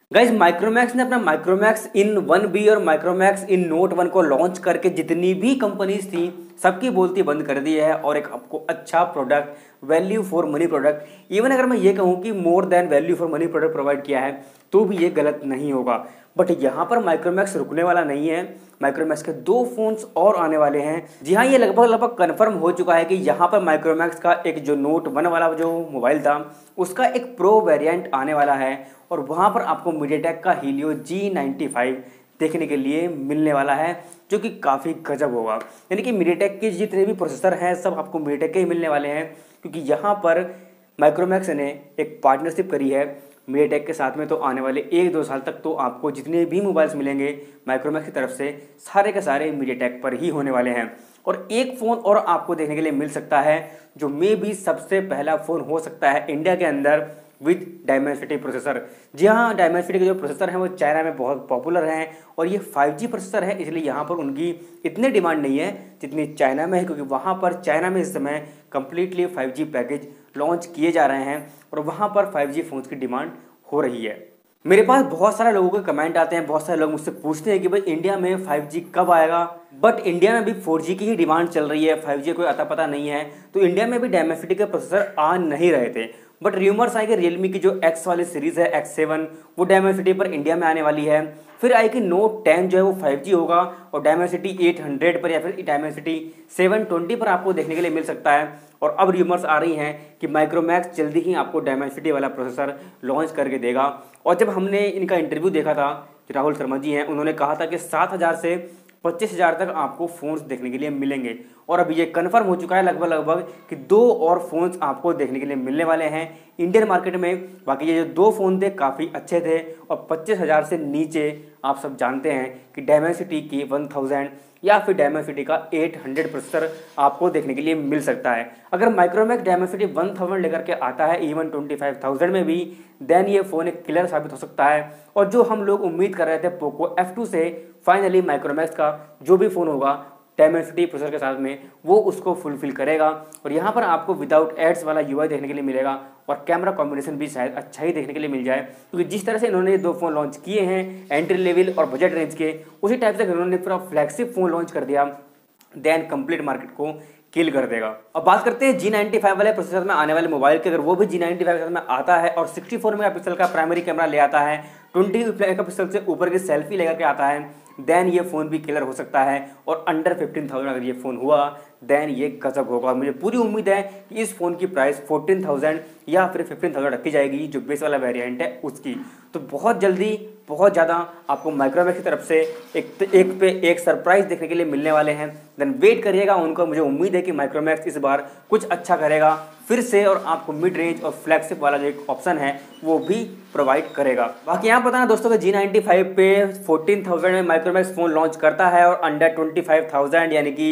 Guys Micromax ने अपना Micromax इन 1B और माइक्रोमैक्स इन नोट 1 को लॉन्च करके जितनी भी कंपनीज थी सबकी बोलती बंद कर दी है और एक आपको अच्छा product value for money product, even अगर मैं ये कहूँ कि more than value for money product provide किया है तो भी ये गलत नहीं होगा। बट यहाँ पर माइक्रोमैक्स रुकने वाला नहीं है। माइक्रोमैक्स के 2 फोन्स और आने वाले हैं। जी हाँ, ये लगभग कंफर्म हो चुका है कि यहाँ पर माइक्रोमैक्स का एक जो नोट 1 वाला जो मोबाइल था उसका एक प्रो वेरिएंट आने वाला है और वहाँ पर आपको मीडियाटेक का हीलियो G95 देखने के लिए मिलने वाला है, जो कि काफ़ी गजब होगा। यानी कि मीडियाटेक के जितने भी प्रोसेसर हैं सब आपको मीडियाटेक के ही मिलने वाले हैं, क्योंकि यहाँ पर माइक्रोमैक्स ने एक पार्टनरशिप करी है मीडियाटेक के साथ में। तो आने वाले 1-2 साल तक तो आपको जितने भी मोबाइल्स मिलेंगे माइक्रोमैक्स की तरफ से सारे के सारे मीडियाटेक पर ही होने वाले हैं। और एक फ़ोन और आपको देखने के लिए मिल सकता है जो मे भी सबसे पहला फ़ोन हो सकता है इंडिया के अंदर विद डायमेंसिटी प्रोसेसर। जी हाँ, डायमेंसिटी के जो प्रोसेसर हैं वो चाइना में बहुत पॉपुलर हैं और ये 5G प्रोसेसर है, इसलिए यहाँ पर उनकी इतनी डिमांड नहीं है जितनी चाइना में है, क्योंकि वहाँ पर चाइना में इस समय कम्प्लीटली 5G पैकेज लॉन्च किए जा रहे हैं और वहाँ पर 5G फ़ोन्स की डिमांड हो रही है। मेरे पास बहुत सारे लोगों के कमेंट आते हैं, बहुत सारे लोग मुझसे पूछते हैं कि भाई इंडिया में 5G कब आएगा। बट इंडिया में भी 4G की ही डिमांड चल रही है, 5G कोई अता पता नहीं है। तो इंडिया में भी डायमेंसिटी के प्रोसेसर आ नहीं रहे थे, बट र्यूमर्स आए कि रियलमी की जो X वाली सीरीज़ है X7 वो डायमेंसिटी पर इंडिया में आने वाली है। फिर आई कि नोट 10 जो है वो 5G होगा और डायमेंसिटी 800 पर या फिर डायमेंसिटी 720 पर आपको देखने के लिए मिल सकता है। और अब र्यूमर्स आ रही हैं कि माइक्रोमैक्स जल्दी ही आपको डायमेंसिटी वाला प्रोसेसर लॉन्च करके देगा। और जब हमने इनका इंटरव्यू देखा था, राहुल शर्मा जी हैं, उन्होंने कहा था कि 7,000 से 25,000 तक आपको फ़ोन्स देखने के लिए मिलेंगे। और अभी ये कन्फर्म हो चुका है लगभग कि 2 और फ़ोन्स आपको देखने के लिए मिलने वाले हैं इंडियन मार्केट में। बाकी ये जो 2 फ़ोन थे काफ़ी अच्छे थे और 25,000 से नीचे आप सब जानते हैं कि डायमेंसिटी की 1000 या फिर डायमेंसिटी का 800 प्रोसेसर आपको देखने के लिए मिल सकता है। अगर माइक्रोमैक्स डायमेंसिटी 1000 लेकर के आता है इवन 25,000 में भी, देन ये फ़ोन एक किलर साबित हो सकता है। और जो हम लोग उम्मीद कर रहे थे पोको F2 से, फाइनली माइक्रोमैक्स का जो भी फ़ोन होगा डायमेंसिटी प्रोसेसर के साथ में वो उसको फुलफिल करेगा। और यहाँ पर आपको विदाउट एड्स वाला UI देखने के लिए मिलेगा और कैमरा कॉम्बिनेशन भी शायद अच्छा ही देखने के लिए मिल जाए, क्योंकि जिस तरह से इन्होंने ये 2 फ़ोन लॉन्च किए हैं एंट्री लेवल और बजट रेंज के, उसी टाइप से इन्होंने पूरा फ्लैगशिप फ़ोन लॉन्च कर दिया, देन कंप्लीट मार्केट को किल कर देगा। अब बात करते हैं G95 वाले प्रोसेसर में आने वाले मोबाइल की। अगर वो भी G95 में आता है और 64 मेगापिक्सल का प्राइमरी कैमरा ले आता है, 20 मेगापिक्सल से ऊपर की सेल्फी लेकर के आता है, देन ये फ़ोन भी किलर हो सकता है। और अंडर 15,000 अगर ये फ़ोन हुआ देन ये गजब होगा। मुझे पूरी उम्मीद है कि इस फ़ोन की प्राइस 14,000 या फिर 15,000 रखी जाएगी, जो बेस वाला वेरिएंट है उसकी। तो बहुत जल्दी बहुत ज़्यादा आपको माइक्रोमैक्स की तरफ से एक पे एक सरप्राइज़ देखने के लिए मिलने वाले हैं। देन वेट करिएगा उनको। मुझे उम्मीद है कि माइक्रोमैक्स इस बार कुछ अच्छा करेगा फिर से और आपको मिड रेंज और फ्लैगशिप वाला जो एक ऑप्शन है वो भी प्रोवाइड करेगा। बाकी यहाँ बताना दोस्तों कि G95 पे 14,000 में माइक्रोमैक्स फ़ोन लॉन्च करता है और अंडर 25,000 यानी कि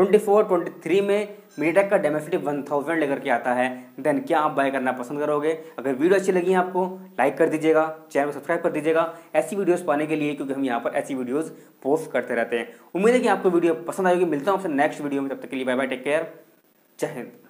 24-23 में मीडियाटेक का डायमेंसिटी 1000 लेकर के आता है। देन क्या आप बाय करना पसंद करोगे? अगर वीडियो अच्छी लगी है आपको लाइक कर दीजिएगा, चैनल को सब्सक्राइब कर दीजिएगा ऐसी वीडियोस पाने के लिए, क्योंकि हम यहाँ पर ऐसी वीडियोस पोस्ट करते रहते हैं। उम्मीद है कि आपको वीडियो पसंद आएगी। मिलता हूँ आपसे नेक्स्ट वीडियो में, तब तक के लिए बाय बाय, टेक केयर, जय हिंद।